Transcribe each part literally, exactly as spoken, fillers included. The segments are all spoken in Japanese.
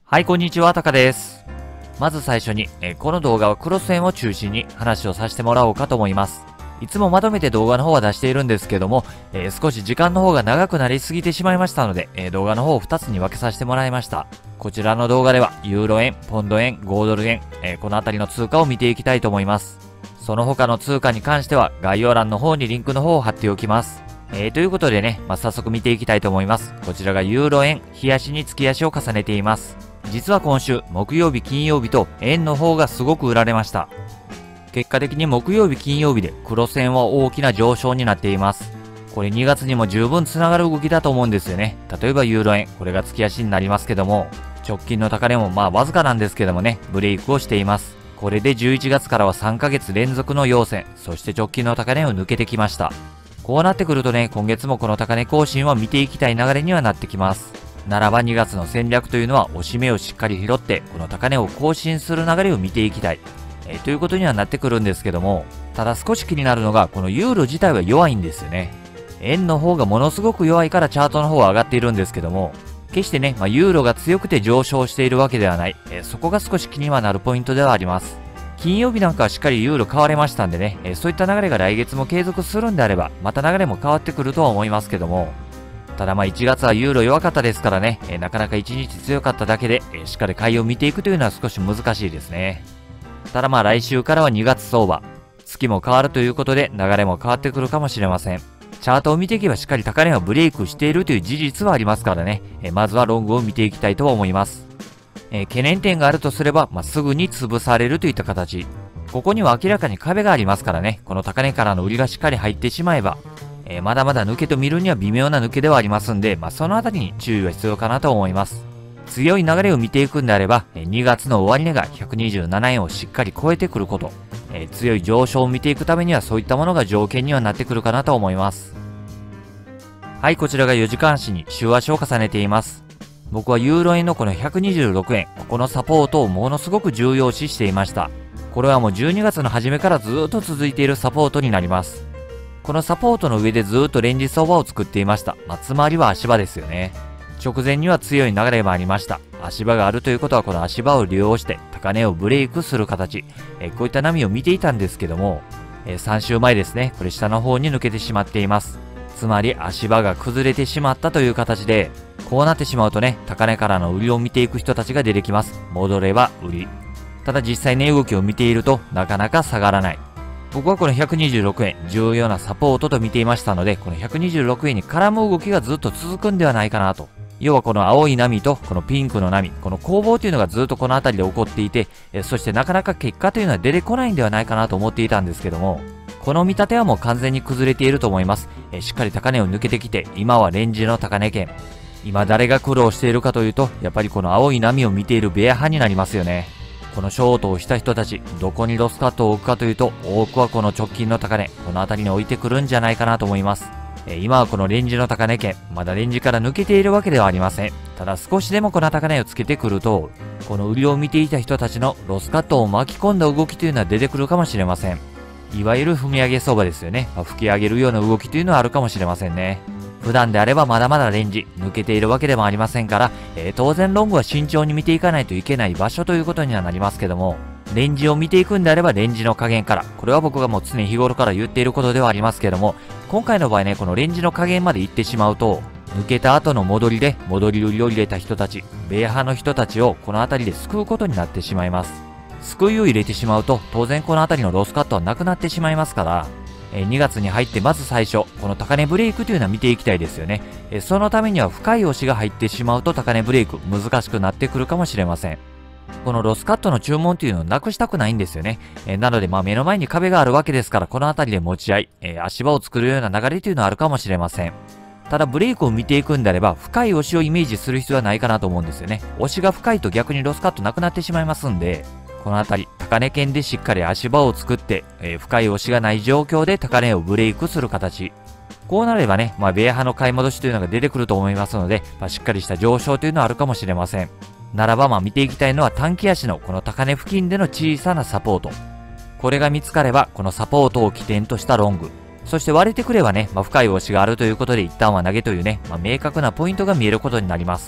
はい、こんにちは、タカです。まず最初に、えーこの動画はクロス円を中心に話をさせてもらおうかと思います。いつもまとめて動画の方は出しているんですけども、えー少し時間の方が長くなりすぎてしまいましたので、えー動画の方をふたつに分けさせてもらいました。こちらの動画では、ユーロ円、ポンド円、ごドル円、えーこのあたりの通貨を見ていきたいと思います。その他の通貨に関しては、概要欄の方にリンクの方を貼っておきます。えー、ということでね、まあ、早速見ていきたいと思います。こちらがユーロ円、日足に月足を重ねています。実は今週、木曜日、金曜日と円の方がすごく売られました。結果的に木曜日、金曜日で黒線は大きな上昇になっています。これにがつにも十分つながる動きだと思うんですよね。例えばユーロ円、これが月足になりますけども、直近の高値もまあわずかなんですけどもね、ブレイクをしています。これでじゅういちがつからはさんかげつ連続の陽線、そして直近の高値を抜けてきました。こうなってくるとね、今月もこの高値更新は見ていきたい流れにはなってきます。ならばにがつの戦略というのは押し目をしっかり拾って、この高値を更新する流れを見ていきたい。えー、ということにはなってくるんですけども、ただ少し気になるのが、このユーロ自体は弱いんですよね。円の方がものすごく弱いからチャートの方は上がっているんですけども、決してね、まあ、ユーロが強くて上昇しているわけではない。えー、そこが少し気にはなるポイントではあります。金曜日なんかはしっかりユーロ買われましたんでね、えー、そういった流れが来月も継続するんであれば、また流れも変わってくるとは思いますけども、ただまあいちがつはユーロ弱かったですからね、えー、なかなかいちにち強かっただけで、えー、しっかり買いを見ていくというのは少し難しいですね。ただまあ来週からはにがつ相場、月も変わるということで流れも変わってくるかもしれません。チャートを見ていけばしっかり高値がブレイクしているという事実はありますからね、えー、まずはロングを見ていきたいと思います。えー、懸念点があるとすれば、まあ、すぐに潰されるといった形。ここには明らかに壁がありますからね、この高値からの売りがしっかり入ってしまえば、えー、まだまだ抜けと見るには微妙な抜けではありますんで、まあ、そのあたりに注意は必要かなと思います。強い流れを見ていくんであれば、にがつの終値がひゃくにじゅうななえんをしっかり超えてくること、えー、強い上昇を見ていくためにはそういったものが条件にはなってくるかなと思います。はい、こちらがよじかん足に週足を重ねています。僕はユーロ円のこのひゃくにじゅうろくえん、ここのサポートをものすごく重要視していました。これはもうじゅうにがつの初めからずーっと続いているサポートになります。このサポートの上でずーっとレンジ相場を作っていました。まあ、つまりは足場ですよね。直前には強い流れもありました。足場があるということはこの足場を利用して高値をブレイクする形。えこういった波を見ていたんですけども、えさんしゅうまえですね。これ下の方に抜けてしまっています。つまり足場が崩れてしまったという形で、こうなってしまうとね、高値からの売りを見ていく人たちが出てきます。戻れば売り。ただ実際ね、動きを見ているとなかなか下がらない。僕はこのひゃくにじゅうろくえん、重要なサポートと見ていましたので、このひゃくにじゅうろくえんに絡む動きがずっと続くんではないかなと。要はこの青い波とこのピンクの波、この攻防というのがずっとこの辺りで起こっていて、えそしてなかなか結果というのは出てこないんではないかなと思っていたんですけども、この見立てはもう完全に崩れていると思います。えしっかり高値を抜けてきて、今はレンジの高値圏。今誰が苦労しているかというと、やっぱりこの青い波を見ているベア派になりますよね。このショートをした人たち、どこにロスカットを置くかというと、多くはこの直近の高値、この辺りに置いてくるんじゃないかなと思います。え今はこのレンジの高値圏、まだレンジから抜けているわけではありません。ただ少しでもこの高値をつけてくると、この売りを見ていた人たちのロスカットを巻き込んだ動きというのは出てくるかもしれません。いわゆる踏み上げ相場ですよね。まあ、吹き上げるような動きというのはあるかもしれませんね。普段であればまだまだレンジ、抜けているわけでもありませんから、えー、当然ロングは慎重に見ていかないといけない場所ということにはなりますけども、レンジを見ていくんであればレンジの加減から、これは僕がもう常日頃から言っていることではありますけども、今回の場合ね、このレンジの加減まで行ってしまうと、抜けた後の戻りで戻り売りを入れた人たち、ベア派の人たちをこの辺りで救うことになってしまいます。救いを入れてしまうと、当然この辺りのロスカットはなくなってしまいますから、にがつに入ってまず最初、この高値ブレイクというのは見ていきたいですよね。そのためには深い押しが入ってしまうと高値ブレイク難しくなってくるかもしれません。このロスカットの注文というのをなくしたくないんですよね。なのでまあ目の前に壁があるわけですから、この辺りで持ち合い、足場を作るような流れというのはあるかもしれません。ただブレイクを見ていくんであれば、深い押しをイメージする必要はないかなと思うんですよね。押しが深いと逆にロスカットなくなってしまいますんで、この辺り、高値圏でしっかり足場を作って、えー、深い押しがない状況で高値をブレイクする形。こうなればね、まあ、ベア派の買い戻しというのが出てくると思いますので、まあ、しっかりした上昇というのはあるかもしれません。ならば、まあ、見ていきたいのは短期足のこの高値付近での小さなサポート。これが見つかれば、このサポートを起点としたロング。そして割れてくればね、まあ、深い押しがあるということで一旦は投げというね、まあ、明確なポイントが見えることになります。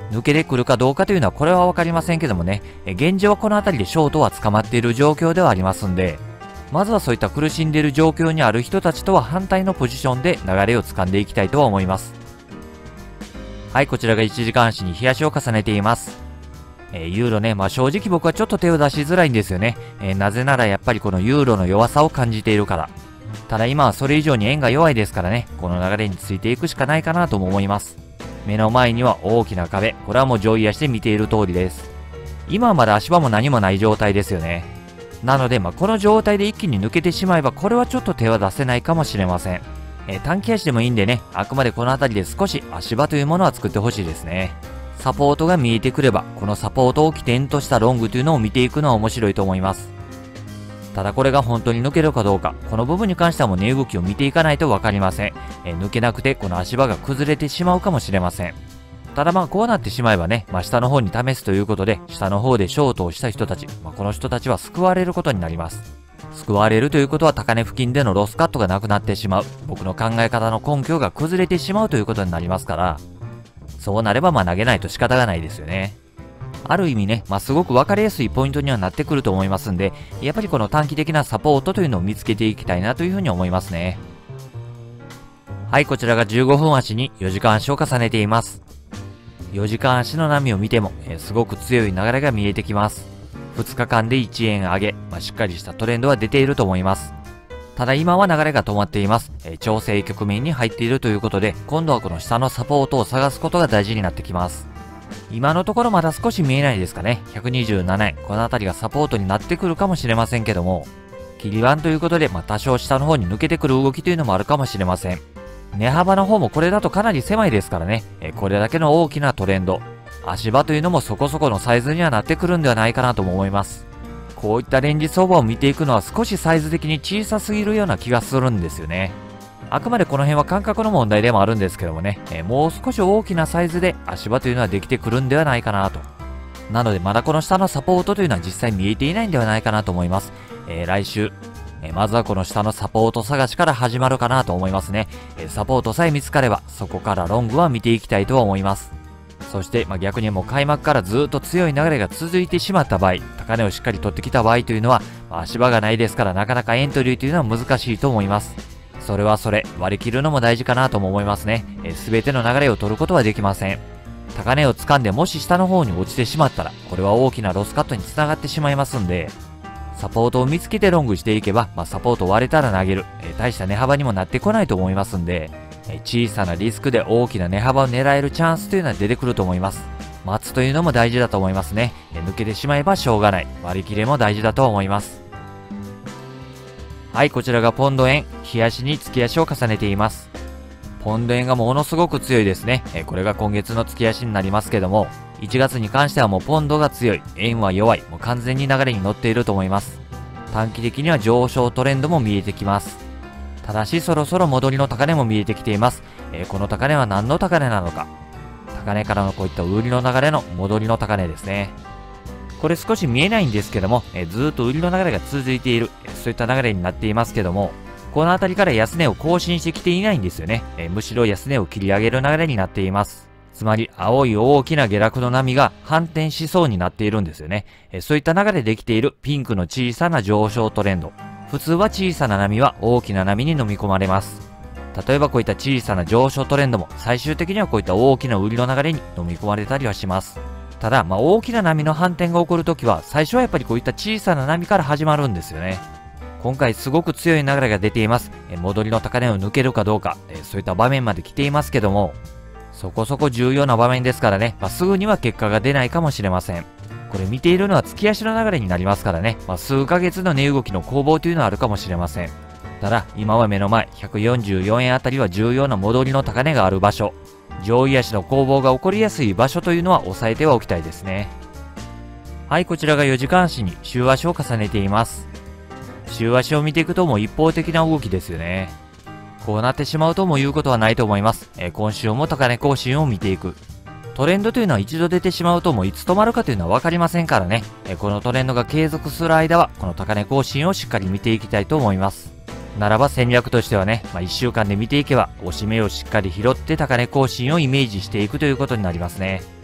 抜けてくるかどうかというのはこれはわかりませんけどもね、現状はこの辺りでショートは捕まっている状況ではありますんで、まずはそういった苦しんでいる状況にある人たちとは反対のポジションで流れを掴んでいきたいとは思います。はい、こちらがいちじかん足に日足を重ねています。えー、ユーロね、まあ正直僕はちょっと手を出しづらいんですよね。えー、なぜならやっぱりこのユーロの弱さを感じているから。ただ今はそれ以上に円が弱いですからね、この流れについていくしかないかなとも思います。目の前には大きな壁、これはもう上位足で見ている通りです。今はまだ足場も何もない状態ですよね。なので、まあ、この状態で一気に抜けてしまえば、これはちょっと手は出せないかもしれません。えー、短期足でもいいんでね、あくまでこの辺りで少し足場というものは作ってほしいですね。サポートが見えてくれば、このサポートを起点としたロングというのを見ていくのは面白いと思います。ただこれが本当に抜けるかどうか、この部分に関してはもう値動きを見ていかないとわかりません。えー、抜けなくてこの足場が崩れてしまうかもしれません。ただまあこうなってしまえばね、まあ下の方に試すということで、下の方でショートをした人たち、まあこの人たちは救われることになります。救われるということは高値付近でのロスカットがなくなってしまう。僕の考え方の根拠が崩れてしまうということになりますから、そうなればまあ投げないと仕方がないですよね。ある意味ね、まあすごく分かりやすいポイントにはなってくると思いますんで、やっぱりこの短期的なサポートというのを見つけていきたいなというふうに思いますね。はい、こちらがじゅうごふん足によじかん足を重ねています。よじかん足の波を見ても、えー、すごく強い流れが見えてきます。ふつかかんでいちえん上げ、まあ、しっかりしたトレンドは出ていると思います。ただ今は流れが止まっています。えー、調整局面に入っているということで、今度はこの下のサポートを探すことが大事になってきます。今のところまだ少し見えないですかね。ひゃくにじゅうななえん、この辺りがサポートになってくるかもしれませんけども、切り割ということで、まあ、多少下の方に抜けてくる動きというのもあるかもしれません。値幅の方もこれだとかなり狭いですからね、えこれだけの大きなトレンド、足場というのもそこそこのサイズにはなってくるんではないかなとも思います。こういったレンジ相場を見ていくのは少しサイズ的に小さすぎるような気がするんですよね。あくまでこの辺は感覚の問題でもあるんですけどもね、えもう少し大きなサイズで足場というのはできてくるんではないかなと。なのでまだこの下のサポートというのは実際見えていないんではないかなと思います。えー、来週、えまずはこの下のサポート探しから始まるかなと思いますね。えサポートさえ見つかれば、そこからロングは見ていきたいとは思います。そして、まあ、逆にもう開幕からずっと強い流れが続いてしまった場合、高値をしっかり取ってきた場合というのは、まあ、足場がないですからなかなかエントリーというのは難しいと思います。それはそれ、割り切るのも大事かなとも思いますね。すべての流れを取ることはできません。高値を掴んでもし下の方に落ちてしまったら、これは大きなロスカットにつながってしまいますんで、サポートを見つけてロングしていけば、まあ、サポート割れたら投げる、えー、大した値幅にもなってこないと思いますんで、えー、小さなリスクで大きな値幅を狙えるチャンスというのは出てくると思います。待つというのも大事だと思いますね。えー、抜けてしまえばしょうがない。割り切れも大事だと思います。はい、こちらがポンド円、日足に月足を重ねています。ポンド円がものすごく強いですね。えー、これが今月の月足になりますけども、いちがつに関してはもうポンドが強い、円は弱い、もう完全に流れに乗っていると思います。短期的には上昇トレンドも見えてきます。ただしそろそろ戻りの高値も見えてきています。えー、この高値は何の高値なのか。高値からのこういった売りの流れの戻りの高値ですね。これ少し見えないんですけども、えー、ずーっと売りの流れが続いている、えー、そういった流れになっていますけども、この辺りから安値を更新してきていないんですよね。えー、むしろ安値を切り上げる流れになっています。つまり、青い大きな下落の波が反転しそうになっているんですよね。えそういった流れでできているピンクの小さな上昇トレンド。普通は小さな波は大きな波に飲み込まれます。例えばこういった小さな上昇トレンドも最終的にはこういった大きな売りの流れに飲み込まれたりはします。ただ、まあ大きな波の反転が起こるときは最初はやっぱりこういった小さな波から始まるんですよね。今回すごく強い流れが出ています。え戻りの高値を抜けるかどうか、えそういった場面まで来ていますけども、そこそこ重要な場面ですからね、まあ、すぐには結果が出ないかもしれません。これ見ているのは月足の流れになりますからね、まあ、数ヶ月の値動きの攻防というのはあるかもしれません。ただ、今は目の前、ひゃくよんじゅうよえんあたりは重要な戻りの高値がある場所、上位足の攻防が起こりやすい場所というのは押さえてはおきたいですね。はい、こちらがよじかん足に週足を重ねています。週足を見ていくともう一方的な動きですよね。こうなってしまうとも言うことはないと思います。えー、今週も高値更新を見ていく。トレンドというのは一度出てしまうともういつ止まるかというのは分かりませんからね。えー、このトレンドが継続する間は、この高値更新をしっかり見ていきたいと思います。ならば戦略としてはね、まあ、いっしゅうかんで見ていけば、押し目をしっかり拾って高値更新をイメージしていくということになりますね。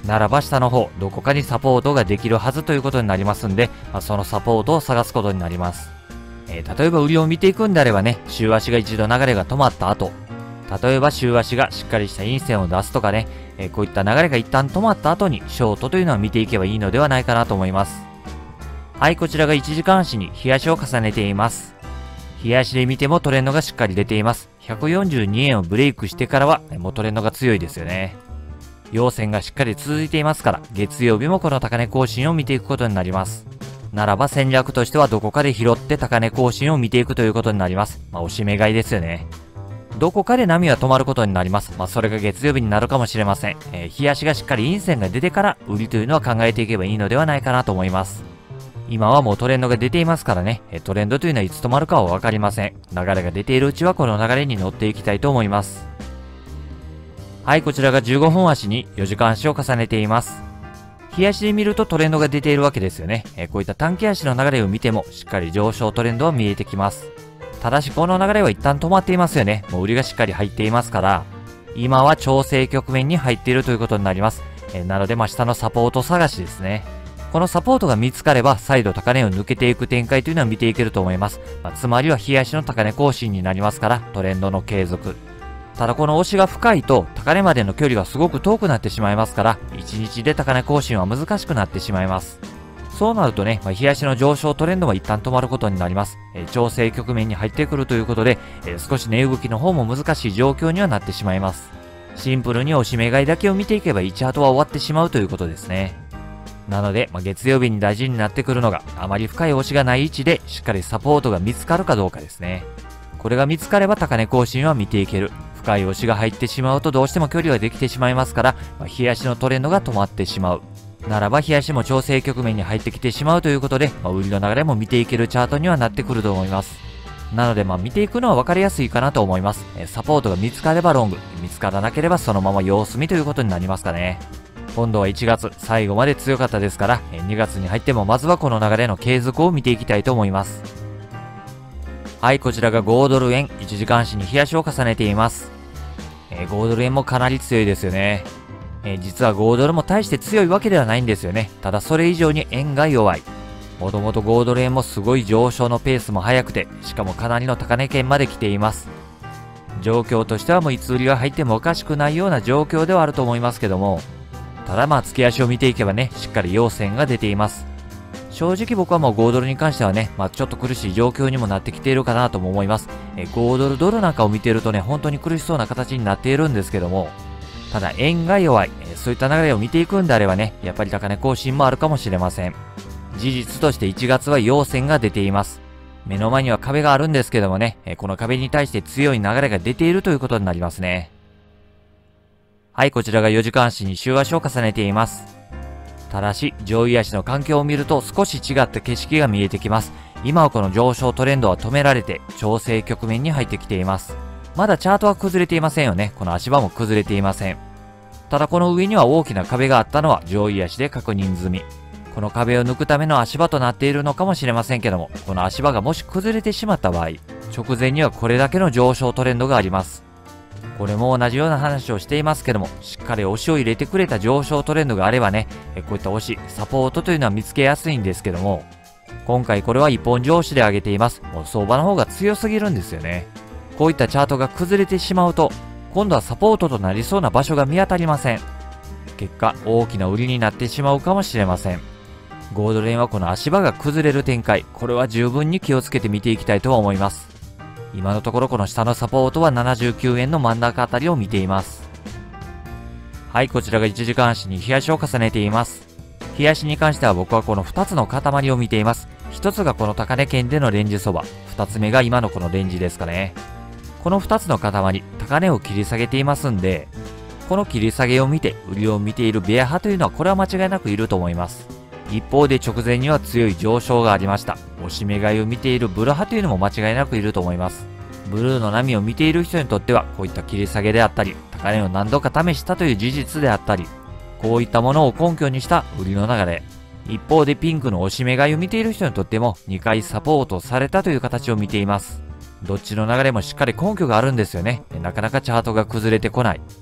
ならば下の方、どこかにサポートができるはずということになりますんで、まあ、そのサポートを探すことになります。えー、例えば売りを見ていくんであればね、週足が一度流れが止まった後、例えば週足がしっかりした陰線を出すとかね、えー、こういった流れが一旦止まった後にショートというのは見ていけばいいのではないかなと思います。はい、こちらがいちじかん足に日足を重ねています。日足で見てもトレンドがしっかり出ています。ひゃくよんじゅうにえんをブレイクしてからは、もうトレンドが強いですよね。陽線がしっかり続いていますから、月曜日もこの高値更新を見ていくことになります。ならば戦略としてはどこかで拾って高値更新を見ていくということになります。まあ、おしめ買いですよね。どこかで波は止まることになります。まあ、それが月曜日になるかもしれません。えー、日足がしっかり陰線が出てから売りというのは考えていけばいいのではないかなと思います。今はもうトレンドが出ていますからね、トレンドというのはいつ止まるかはわかりません。流れが出ているうちはこの流れに乗っていきたいと思います。はい、こちらがじゅうごふん足によじかん足を重ねています。日足で見るとトレンドが出ているわけですよね。えこういった短期足の流れを見てもしっかり上昇トレンドは見えてきます。ただしこの流れは一旦止まっていますよね。もう売りがしっかり入っていますから、今は調整局面に入っているということになります。えなのでまあ下のサポート探しですね。このサポートが見つかれば再度高値を抜けていく展開というのは見ていけると思います。まあ、つまりは日足の高値更新になりますからトレンドの継続。ただこの押しが深いと高値までの距離がすごく遠くなってしまいますから、いちにちで高値更新は難しくなってしまいます。そうなるとね、まあ、日足の上昇トレンドは一旦止まることになります。えー、調整局面に入ってくるということで、えー、少し値動きの方も難しい状況にはなってしまいます。シンプルに押し目買いだけを見ていけばいちハトは終わってしまうということですね。なので、まあ、月曜日に大事になってくるのが、あまり深い押しがない位置でしっかりサポートが見つかるかどうかですね。これが見つかれば高値更新は見ていける。深い押しが入ってしまうとどうしても距離ができてしまいますから、まあ、日足のトレンドが止まってしまう。ならば日足も調整局面に入ってきてしまうということで、まあ、売りの流れも見ていけるチャートにはなってくると思います。なのでまあ見ていくのは分かりやすいかなと思います。えサポートが見つかればロング、見つからなければそのまま様子見ということになりますかね。今度はいちがつ最後まで強かったですから、にがつに入ってもまずはこの流れの継続を見ていきたいと思います。はい、こちらがごドル円、いちじかん足に日足を重ねています。えー、ごドル円もかなり強いですよね。えー、実はごドルも大して強いわけではないんですよね。ただそれ以上に円が弱い。もともとごドル円もすごい上昇のペースも速くて、しかもかなりの高値圏まで来ています。状況としてはもういつ売りが入ってもおかしくないような状況ではあると思いますけども、ただまあ月足を見ていけばね、しっかり陽線が出ています。正直僕はもうごドルに関してはね、まあちょっと苦しい状況にもなってきているかなとも思います。えごドルドルなんかを見ているとね、本当に苦しそうな形になっているんですけども、ただ円が弱い、えそういった流れを見ていくんであればね、やっぱり高値更新もあるかもしれません。事実としていちがつは陽線が出ています。目の前には壁があるんですけどもね、えこの壁に対して強い流れが出ているということになりますね。はい、こちらがよじかん足に週足を重ねています。ただし、上位足の環境を見ると少し違った景色が見えてきます。今はこの上昇トレンドは止められて、調整局面に入ってきています。まだチャートは崩れていませんよね。この足場も崩れていません。ただこの上には大きな壁があったのは上位足で確認済み。この壁を抜くための足場となっているのかもしれませんけども、この足場がもし崩れてしまった場合、直前にはこれだけの上昇トレンドがあります。これも同じような話をしていますけども、しっかり押しを入れてくれた上昇トレンドがあればね、こういった押し、サポートというのは見つけやすいんですけども、今回これは一本上司で上げています。もう相場の方が強すぎるんですよね。こういったチャートが崩れてしまうと、今度はサポートとなりそうな場所が見当たりません。結果、大きな売りになってしまうかもしれません。ゴールド円はこの足場が崩れる展開、これは十分に気をつけて見ていきたいとは思います。今のところこの下のサポートはななじゅうきゅうえんの真ん中あたりを見ています。はい、こちらがいちじかん足に日足を重ねています。日足に関しては僕はこのふたつの塊を見ています。ひとつがこの高値圏でのレンジ相場、ふたつめが今のこのレンジですかね。このふたつの塊、高値を切り下げていますんで、この切り下げを見て売りを見ているベア派というのはこれは間違いなくいると思います。一方で直前には強い上昇がありました。押し目買いを見ているブル派というのも間違いなくいると思います。ブルーの波を見ている人にとっては、こういった切り下げであったり、高値を何度か試したという事実であったり、こういったものを根拠にした売りの流れ。一方でピンクの押し目買いを見ている人にとっても、にかいサポートされたという形を見ています。どっちの流れもしっかり根拠があるんですよね。なかなかチャートが崩れてこない。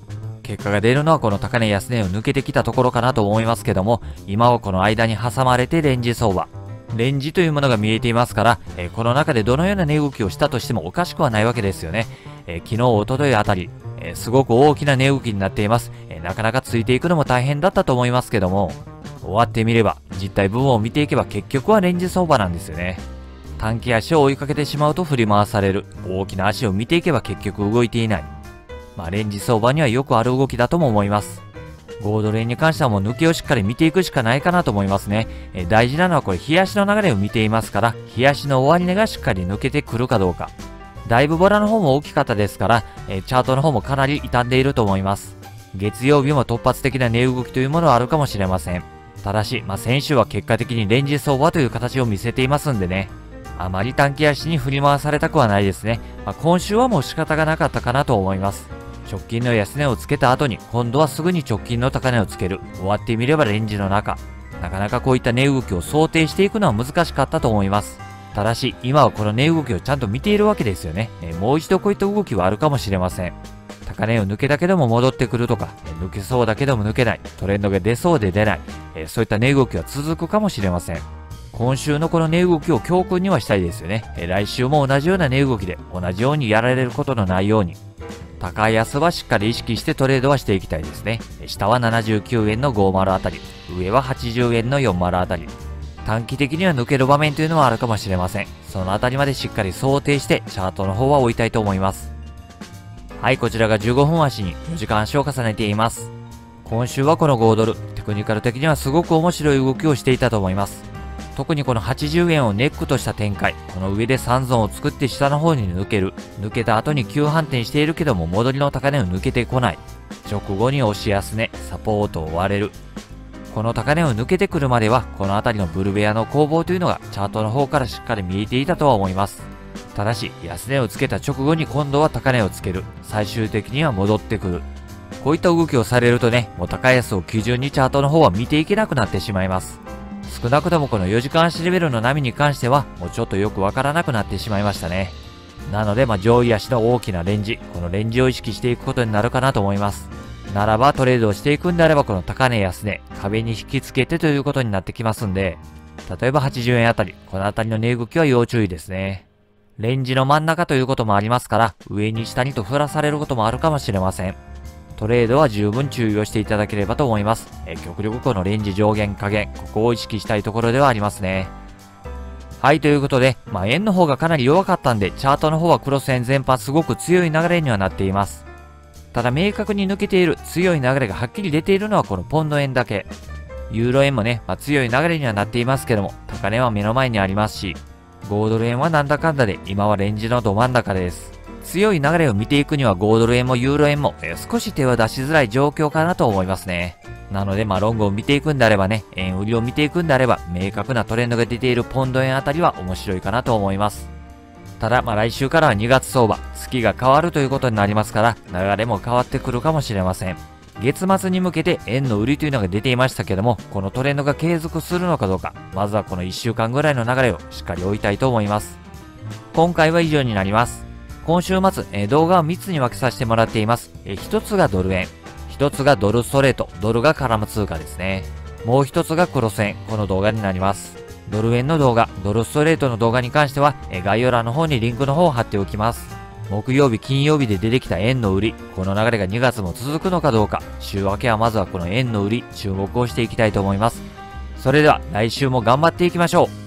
結果が出るのはこの高値安値を抜けてきたところかなと思いますけども、今はこの間に挟まれてレンジ相場。レンジというものが見えていますから、えー、この中でどのような値動きをしたとしてもおかしくはないわけですよね。えー、昨日、おとといあたり、えー、すごく大きな値動きになっています。えー、なかなかついていくのも大変だったと思いますけども、終わってみれば、実体部分を見ていけば結局はレンジ相場なんですよね。短期足を追いかけてしまうと振り回される。大きな足を見ていけば結局動いていない。まあ、レンジ相場にはよくある動きだとも思います。ゴールド円に関してはもう抜けをしっかり見ていくしかないかなと思いますね。え大事なのはこれ、日足の流れを見ていますから、日足の終値がしっかり抜けてくるかどうか。だいぶボラの方も大きかったですから、えチャートの方もかなり傷んでいると思います。月曜日も突発的な値動きというものはあるかもしれません。ただし、まあ、先週は結果的にレンジ相場という形を見せていますんでね。あまり短期足に振り回されたくはないですね。まあ、今週はもう仕方がなかったかなと思います。直近の安値をつけた後に、今度はすぐに直近の高値をつける。終わってみればレンジの中。なかなかこういった値動きを想定していくのは難しかったと思います。ただし、今はこの値動きをちゃんと見ているわけですよね。えもう一度こういった動きはあるかもしれません。高値を抜けたけども戻ってくるとか、抜けそうだけども抜けない。トレンドが出そうで出ない。えそういった値動きは続くかもしれません。今週のこの値動きを教訓にはしたいですよね。え来週も同じような値動きで同じようにやられることのないように。高安はしっかり意識してトレードはしていきたいですね。下はななじゅうきゅうえんのごじゅうあたり、上ははちじゅうえんのよんじゅうあたり。短期的には抜ける場面というのはあるかもしれません。そのあたりまでしっかり想定してチャートの方は置いたいと思います。はい、こちらがじゅうごふん足によじかん足を重ねています。今週はこのごドル、テクニカル的にはすごく面白い動きをしていたと思います。特にこのはちじゅうえんをネックとした展開、この上でさんゾーンを作って下の方に抜ける。抜けた後に急反転しているけども戻りの高値を抜けてこない。直後に押し安値、サポートを割れる。この高値を抜けてくるまでは、この辺りのブルベアの攻防というのがチャートの方からしっかり見えていたとは思います。ただし、安値をつけた直後に今度は高値をつける。最終的には戻ってくる。こういった動きをされるとね、もう高安を基準にチャートの方は見ていけなくなってしまいます。少なくともこのよじかん足レベルの波に関しては、もうちょっとよくわからなくなってしまいましたね。なので、まあ上位足の大きなレンジ、このレンジを意識していくことになるかなと思います。ならばトレードをしていくんであれば、この高値安値、壁に引き付けてということになってきますんで、例えばはちじゅうえんあたり、このあたりの値動きは要注意ですね。レンジの真ん中ということもありますから、上に下にと振らされることもあるかもしれません。トレードは十分注意をしていただければと思います。え極力このレンジ上限下限、ここを意識したいところではありますね。はい、ということで、まあ円の方がかなり弱かったんで、チャートの方はクロス円全般すごく強い流れにはなっています。ただ明確に抜けている強い流れがはっきり出ているのはこのポンド円だけ。ユーロ円もね、まあ、強い流れにはなっていますけども、高値は目の前にありますし、ごドル円はなんだかんだで今はレンジのど真ん中です。強い流れを見ていくにはごドル円もユーロ円も、えー、少し手を出しづらい状況かなと思いますね。なのでまあロングを見ていくんであればね、円売りを見ていくんであれば、明確なトレンドが出ているポンド円あたりは面白いかなと思います。ただまあ来週からはにがつ相場、月が変わるということになりますから、流れも変わってくるかもしれません。月末に向けて円の売りというのが出ていましたけども、このトレンドが継続するのかどうか、まずはこのいっしゅうかんぐらいの流れをしっかり追いたいと思います。今回は以上になります。今週末、えー、動画をみっつに分けさせてもらっています。えー、ひとつがドル円、ひとつがドルストレート、ドルが絡む通貨ですね。もうひとつがクロス円、この動画になります。ドル円の動画、ドルストレートの動画に関しては、えー、概要欄の方にリンクの方を貼っておきます。木曜日、金曜日で出てきた円の売り、この流れがにがつも続くのかどうか、週明けはまずはこの円の売り、注目をしていきたいと思います。それでは来週も頑張っていきましょう。